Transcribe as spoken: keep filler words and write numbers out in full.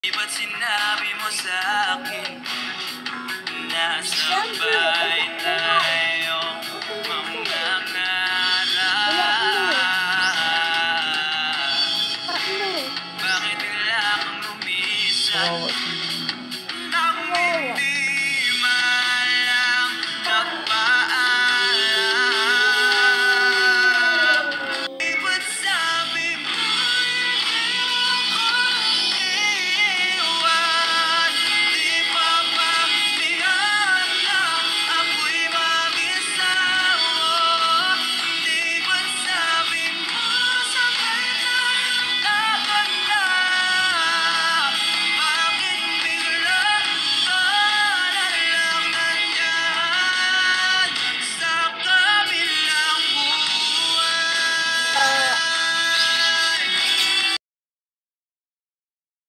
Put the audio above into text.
Di ba't sinabi mo sa'kin nasabay tayong mangangarap? Bakit bigla kang lumisan?